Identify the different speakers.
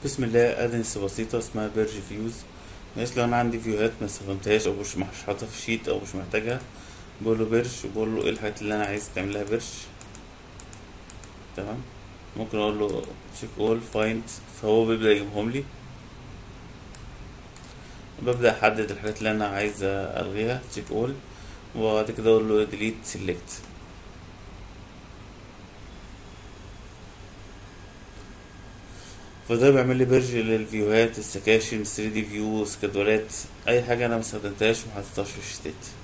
Speaker 1: بسم الله. ادنس بسيطة اسمها بيرج فيوز. بس لو انا عندي فيوهات ما استخدمتهاش او مش حاططها في شيت او مش محتاجها، بقول له بيرج وبقول له ايه الحاجات اللي انا عايز تعملها بيرج. تمام. ممكن اقول له تشيك اول فايند، فهو بيبدأ يجيبهم لي. ببدأ احدد الحاجات اللي انا عايز الغيها تشيك اول، وبعد كده اقول له ديليت سيلكت. فده بيعمل لي بيرج للفيوهات، السكاشن، 3 دي فيو، سكادولات، اي حاجة انا ما استخدمتهاش وما حطيتهاش في الشيتات.